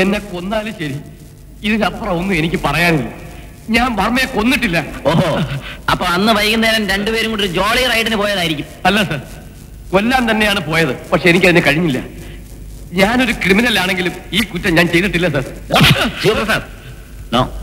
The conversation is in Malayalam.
എന്നെ കൊന്നാലും ശരി, ഇതിനപ്പുറം ഒന്നും എനിക്ക് പറയാനില്ല. ഞാൻ വർമ്മയെ കൊന്നിട്ടില്ല. ഓഹോ, അപ്പൊ അന്ന് വൈകുന്നേരം രണ്ടുപേരും കൂടി ഒരു ജോളി റൈഡിന് പോയതായിരിക്കും. അല്ല സർ, കൊല്ലാൻ തന്നെയാണ് പോയത്. പക്ഷെ എനിക്ക് അതിന് കഴിഞ്ഞില്ല. ഞാനൊരു ക്രിമിനൽ ആണെങ്കിലും ഈ കുറ്റം ഞാൻ ചെയ്തിട്ടില്ല സർ. നോ,